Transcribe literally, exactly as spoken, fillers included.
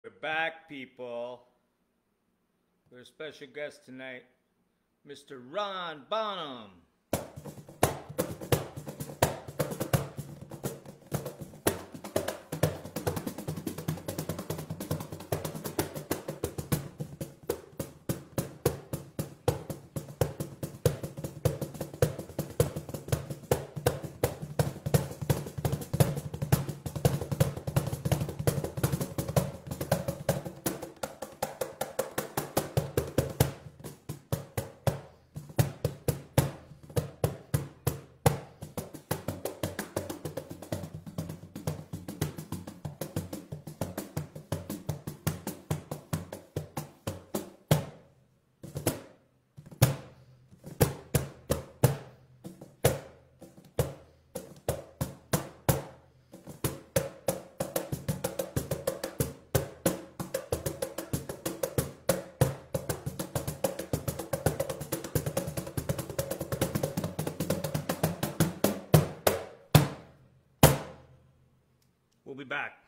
We're back, people. We're a special guest tonight, Mister Ron Bonham. We'll be back.